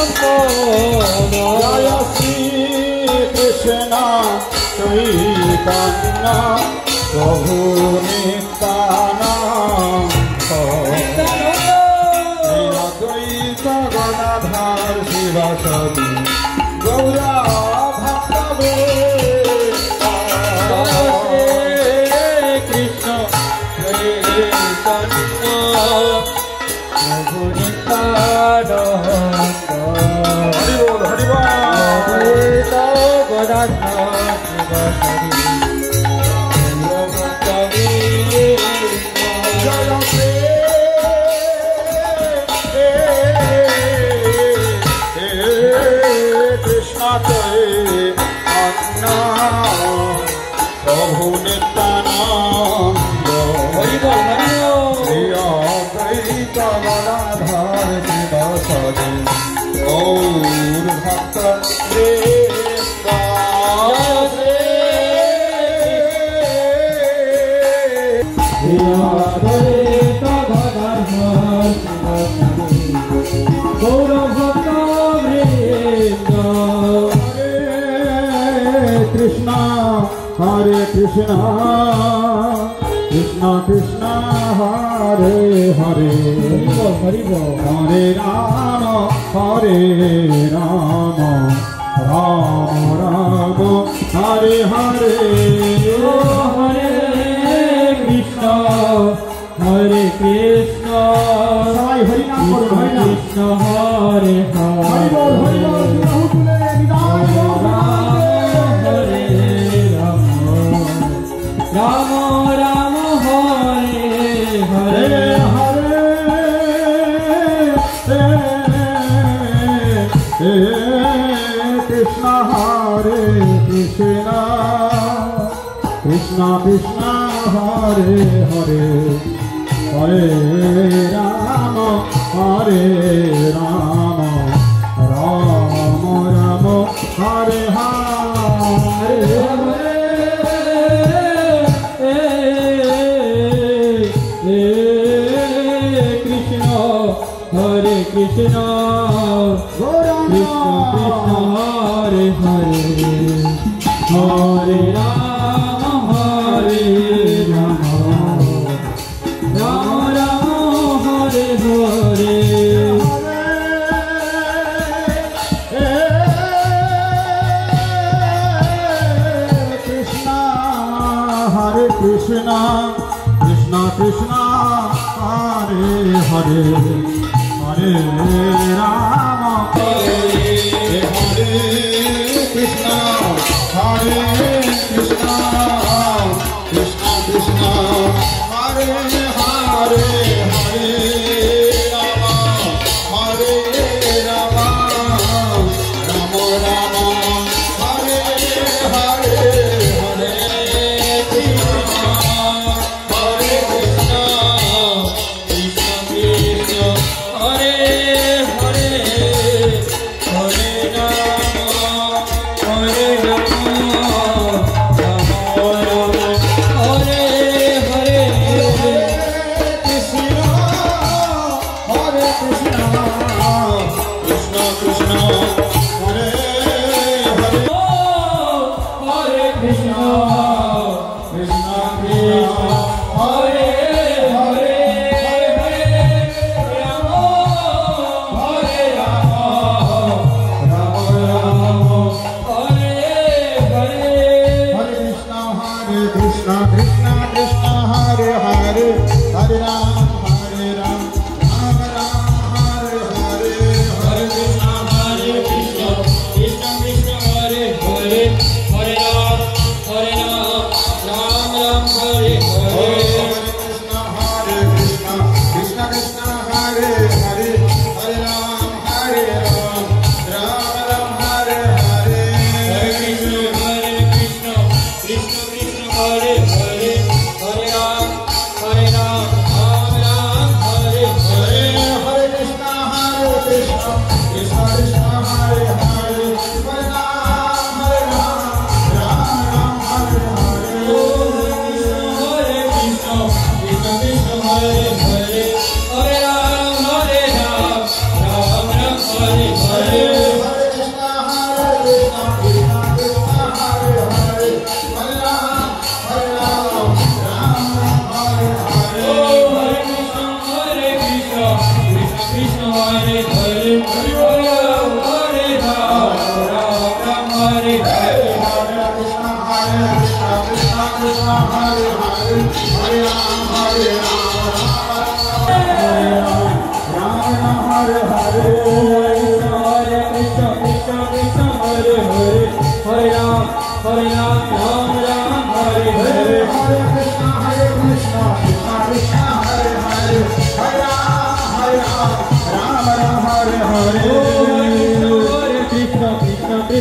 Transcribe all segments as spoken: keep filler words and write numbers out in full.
जय श्री कृष्ण चैतन्य प्रभु नित्यानंद अद्वैत गदाधर शिवासादि गौरा भक्तवृंद कृष्ण चैतन्य प्रभु नित्यानंद हरि बोल हरि बोल अद्वैत गदाधर शिवासादि प्रभु नित्यानंद हरि बोल हरि अद्वैत गदाधर शिवासादि गौर भक्तवृंद अद्वैत गदाधर शिवासादि गौर भक्तवृंद कृष्णा हरे कृष्णा कृष्णा कृष्णा हरे हरे हरे हरे राम हरे राम राम राम हरे हरे हरे कृष्णा हरे कृष्णा हरे कृष्ण हरे हरे राम राम हरे हरे हरे कृष्णा हरे कृष्णा कृष्णा कृष्णा हरे हरे हरे राम हरे राम राम राम हरे हरे हरे कृष्णा कृष्ण कृष्ण हरे हरे हरे राम हरे राम राम राम हरे हरे कृष्णा हरे कृष्णा कृष्णा कृष्णा हरे हरे हरे राम हरे हरे कृष्णा हरे कृष्णा कृष्णा कृष्णा हरे हरे हरे राम हरे राम राम राम हरे हरे हरे कृष्णा हरे Krishna Krishna Krishna Hare Hare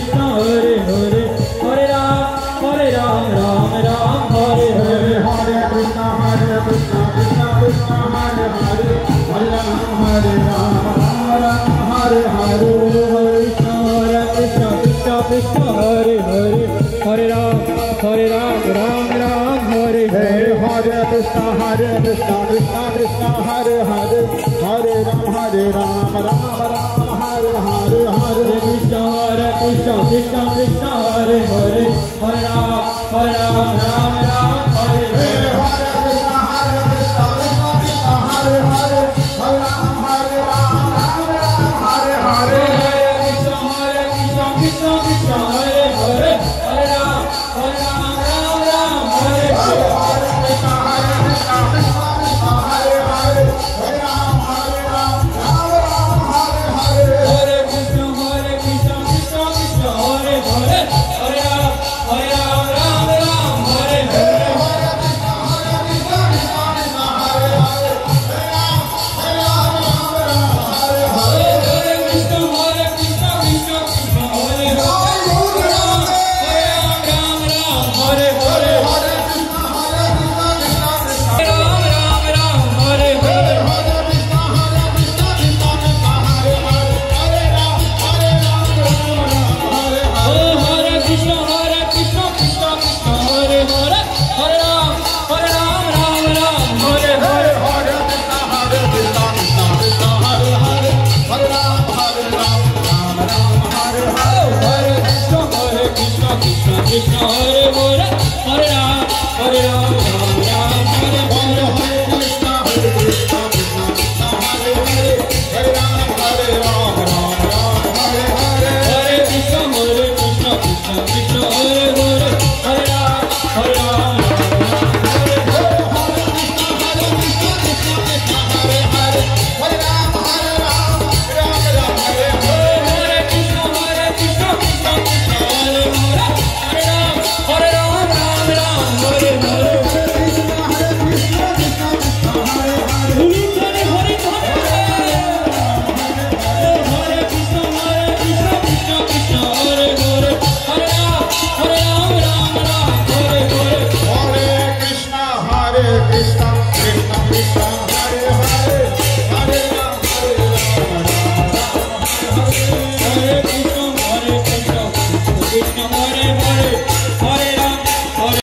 Krishna Hare Hare Hare Ram Hare Ram Ram Ram Hare Hare Hare Krishna Hare Krishna Krishna Krishna Hare Hare Hare Ram Hare Ram Ram Ram Hare Hare Hare Krishna Hare Krishna Krishna Krishna